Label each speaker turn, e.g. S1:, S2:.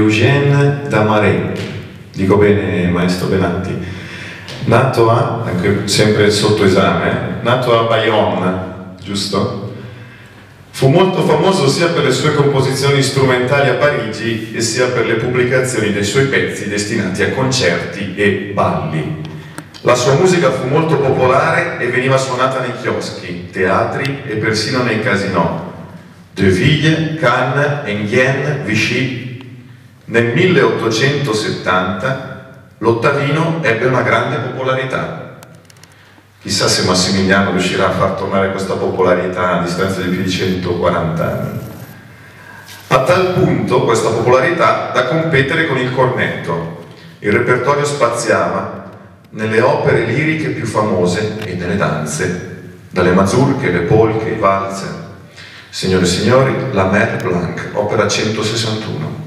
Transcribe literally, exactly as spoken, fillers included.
S1: Eugène Damaret, dico bene maestro Benatti, nato a, anche sempre sotto esame, nato a Bayonne, giusto? Fu molto famoso sia per le sue composizioni strumentali a Parigi e sia per le pubblicazioni dei suoi pezzi destinati a concerti e balli. La sua musica fu molto popolare e veniva suonata nei chioschi, teatri e persino nei casinò. Deauville, Cannes, Enghien, Vichy. Nel milleottocentosettanta l'Ottavino ebbe una grande popolarità. Chissà se Massimiliano riuscirà a far tornare questa popolarità a distanza di più di centoquaranta anni. A tal punto questa popolarità da competere con il cornetto. Il repertorio spaziava nelle opere liriche più famose e nelle danze, dalle mazurche, le polche, i valzer. Signore e signori, la Mer Blanc, opera centosessantuno.